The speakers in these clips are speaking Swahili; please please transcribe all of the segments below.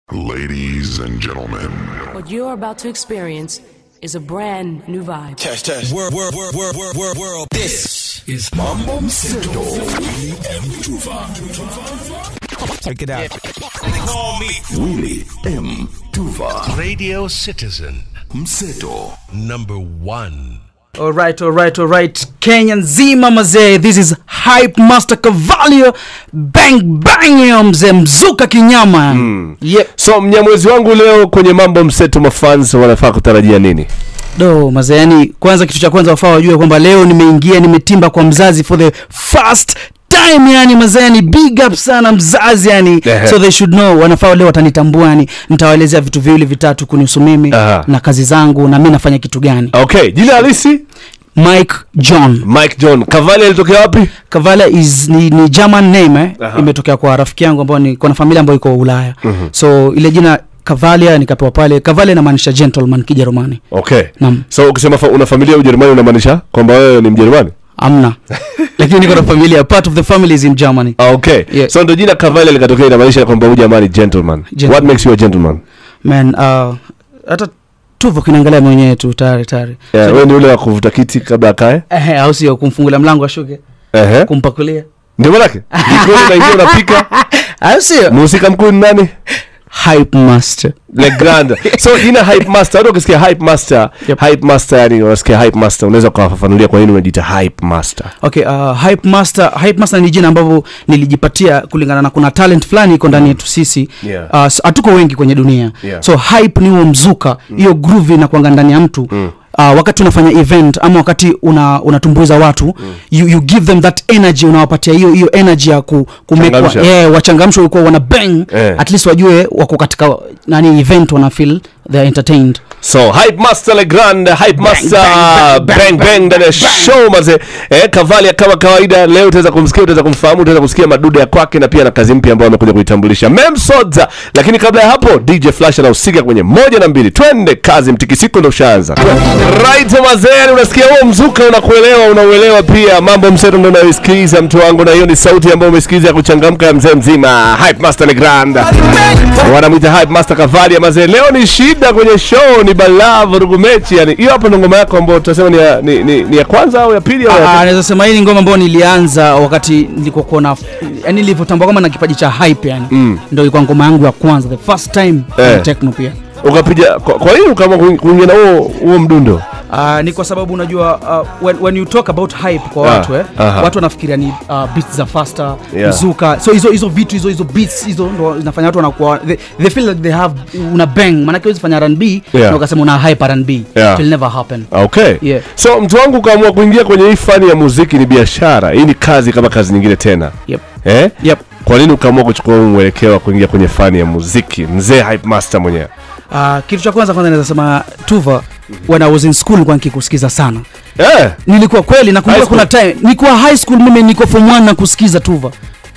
Ladies and gentlemen, what you're about to experience is a brand new vibe. Test. World. This is Mambo Mseto. M. Tuva. Check it out. Call me Willie M. Tuva. Radio Citizen Mseto #1. Alright. Kenya nzima mazee. This is Hype Master Cavalier. Bang mzee mzuka kinyama. Yep. So mnyamwezi wangu leo kwenye Mambo Mseto mafans wanafaa kutarajia nini? Mazee, yani kwanza kitu cha kwanza wafaa wajue kwamba leo nimetimba kwa mzazi for the first time, yani mazee, ni big up sana mzazi yani. So they should know, wanafaa leo watanitambua yani. Nitawaelezea vitu viwili vitatu kunihusu mimi na kazi zangu na mimi nafanya kitu gani. Okay, jina halisi? Mike John. Cavalier alitokea wapi? Cavalier ni German name imetokea kwa rafiki yangu ambao ni kuna familia ambayo iko Ulaya. So ile jina Cavalier nikapewa pale. Cavalier inamaanisha gentleman Kijerumani. Okay. So ukisema una familia ya Ujerumani unamaanisha kwamba wewe ni Mjerumani? Amna. Lakini niko na familia, part of the family is in Germany. Okay. Yeah. So ndio jina Cavalier likatokea inamaanisha kwamba huyu jamaa ni gentleman. What makes you a gentleman? Man, hata Tuvo kinaangalia mwenyewe tu tayari. Yeah, wewe ni yule wa kuvuta kiti kabla akae? Au sio kumfungulia mlango ashuke? Kumpakulia. Ndio maana yake. Jikoni unaingia unapika. Au sio? Mhusika mkuu ni nani? Hype Master. Le Grand. So jina Hype Master, ndio ukisikia Hype Master. Yep. Hype Master yani unasikia Hype Master, unaweza kufafanulia kwa nini unajiita Hype Master? Okay, Hype Master ni jina ambalo nilijipatia kulingana na kuna talent fulani iko ndani yetu sisi. Hatuko wengi kwenye dunia. So hype ni huo mzuka, hiyo groove inakuanga ndani ya mtu. Wakati unafanya event ama wakati unatumbuiza watu, you give them that energy, unawapatia hiyo energy ya kumekwa wachangamsho uko wana bang, at least wajue wako katika event, wana feel they are entertained. So Hype Master Le Grand, Hype Master bang ndani ya show maze. Cavalier kama kawaida leo utaweza kumsikia, utaweza kumfahamu, utaweza kusikia madude ya kwake na pia na kazi mpya ambayo amekuja kuitambulisha Memsoda. Lakini kabla ya hapo DJ Flash anahusika kwenye 1 na 2. Twende kazi, mtikisiko ndio ushaanza. Right maze, unasikia huo mzuka, unauelewa pia. Mambo Mseto ndio unaisikiza mtu wangu, na hiyo ni sauti ambayo umesikiza ya kuchangamka ya mzee mzima Hype Master Le Grand. Wanamuita Hype Master Cavalier maze. Leo ni shida kwenye show, ni balaa vurugu mechi yani. Hiyo hapo ndo ngoma yako ambayo tutasema ni ya kwanza au ya pili au naweza sema hii ni ngoma ambayo nilianza wakati nilikokuwa na yani nilipotambua kama na kipaji cha hype yani. Ndio ilikuwa ngoma yangu ya kwanza, the first time techno pia. Ukapiga kwa hiyo kama kuingia na huo mdundo? Ni kwa sababu unajua when you talk about hype kwa watu watu wanafikiria ni beats za faster, mzuka. So hizo vitu hizo beats hizo ndo zinafanya watu wanakuwa they feel like they have una bang. Maana kiwezi fanya R&B na ukasema una hype R&B. It will never happen. Okay. So mtu wangu kaamua kuingia kwenye hii fani ya muziki, ni biashara. Hii ni kazi kama kazi nyingine tena. Yep. Kwa nini ukaamua kuchukua mwelekeo wa kuingia kwenye fani ya muziki, mzee Hype Master mwenyewe? Kitu cha kwanza naweza sema Tuva, when I was in school kwa nikikusikiza sana. Nilikuwa kweli nakumbuka kuna time nilikuwa high school, mimi niko form 1 na kusikiza Tuva.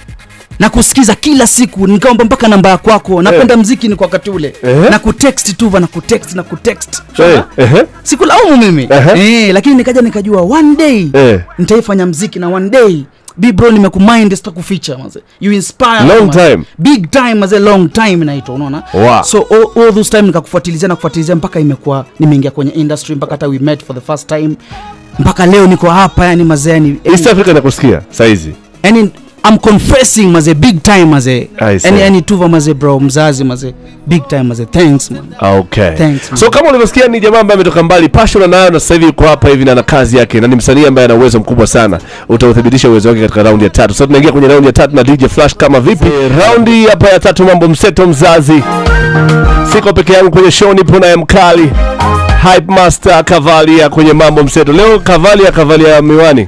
Na kusikiza kila siku, nikaomba mpaka namba yako kwako. Napenda muziki ni kwa wakati ule. Na kutext Tuva na kutext. Sikulaumu mimi. Lakini nikajua one day nitaifanya muziki, na one day bro nimekumind sitakuficha maze. You inspire long time. Big time maze, long time inaitwa, unaona? So all those time nikakufuatilizia mpaka imekuwa nimeingia kwenye industry, mpaka hata we met for the first time, mpaka leo niko hapa yani maze. Yani East Africa nakusikia saizi. Yani I'm confessing maze, big time maze. Yani Tuva maze bro, mzazi maze, big time maze. Thanks man. Okay. Thanks, so kama ulivyosikia ni jamaa ambaye ametoka mbali, passion nayo, na sasa hivi yuko hapa hivi na kazi yake, na ni msanii ambaye ana uwezo mkubwa sana. Utauthibitisha uwezo wake katika raundi ya 3. Sasa tunaingia kwenye raundi ya 3 na DJ Flash kama vipi? Raundi hapa ya 3 Mambo Mseto mzazi. Siko peke yangu kwenye show, nipo na mkali Hype Master Cavalier kwenye Mambo Mseto. Leo Cavalier miwani.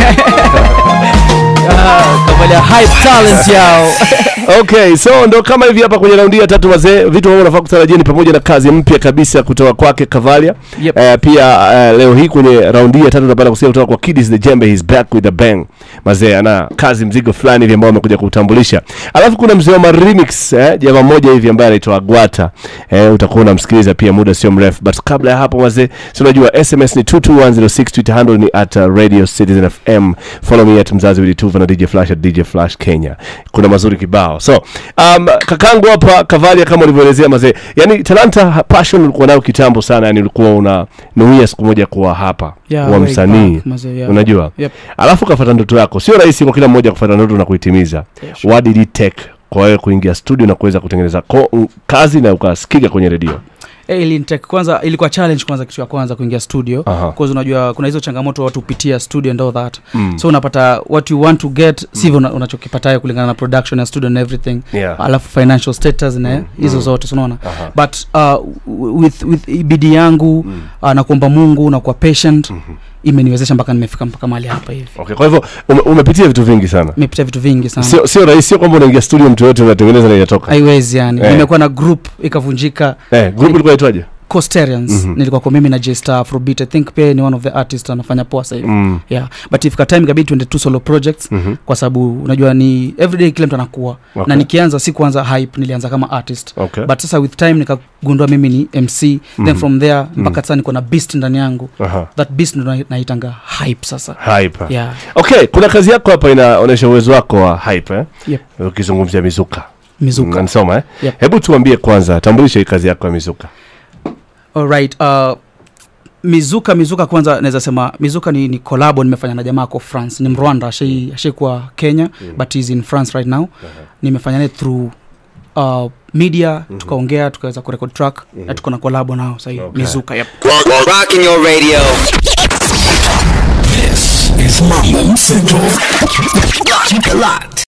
Cavalier hype talent yao. Okay, so ndo kama hivi hapa kwenye raundi ya 3 wazee, vitu ambavyo unafaa kutarajia ni pamoja na kazi mpya kabisa kutoka kwake Cavalier. Pia leo hii kwenye raundi ya 3 tunapata kusikia kutoka kwa Kidis the Jembe, he's back with a bang. Mazee ana kazi mzigo fulani hivi ambao amekuja kutambulisha. Alafu kuna mzee wa remix jamaa mmoja hivi ambaye anaitwa Agwata. Utakuwa unamsikiliza pia muda sio mrefu. But kabla ya hapo wazee, si unajua SMS ni 22106, Twitter handle ni @Radio Citizen FM. Follow me @mzazi with Tuva na DJ Flash @DJ Flash Kenya. Kuna mazuri kibao. Sawa. So kakangu hapa Kavalia kama ulivyoelezea mazee, yani talanta passion ulikuwa nayo kitambo sana, yani ulikuwa unanuia siku moja kuwa hapa wa msanii unajua. Alafu kafuata ndoto yako. Sio rahisi kwa kila mmoja kufuata ndoto na kuitimiza. What did it take kwa wewe kuingia studio na kuweza kutengeneza kazi na ukasikika kwenye radio? Kwanza ilikuwa challenge kwanza, kitu ya kwanza kuingia studio, because unajua kuna hizo changamoto watu upitia studio and all that. So unapata what you want to get sivyo unachokipata kulingana na production ya studio and everything. Alafu financial status na hizo zote unaona. But with bidii yangu na kuomba Mungu na kuwa patient imeniwezesha mpaka nimefika mpaka mahali hapa hivi. Okay, kwa hivyo umepitia vitu vingi sana. Nimepitia vitu vingi sana. Sio rahisi, sio kwamba unaingia studio mtu yote unatengeneza na inatoka. Haiwezi yani. Nimekuwa na group ikavunjika. Group ilikuwa inaitwaje? Coasterians. Nilikuwa kwa mimi na J-Star Afrobeat. I think pia ni one of the artists anafanya poa sasa hivi. But ifika time ikabidi tuende two solo projects kwa sababu unajua ni everyday kila mtu anakuwa. Na nikianza si kuanza hype, nilianza kama artist. But sasa with time nikagundua mimi ni MC. Then from there mpaka sasa niko na beast ndani yangu. That beast ndo naitanga hype sasa. Hype. Okay, kuna kazi yako hapa inaonyesha uwezo wako wa hype ukizungumzia Mizuka. Unanisoma Hebu tuambie kwanza, tambulisha hii kazi yako ya Mizuka. Alright, Mizuka kwanza naweza sema Mizuka ni collab nimefanya na jamaa kwa France. Ni Mrwanda, ashikuwa Kenya but he's in France right now. Nimefanya naye through media, tukaongea, tukaweza kurecord track na tuko na collab nao sasa hivi. Mizuka, rocking your radio. This is Mambo Mseto. Rock a lot.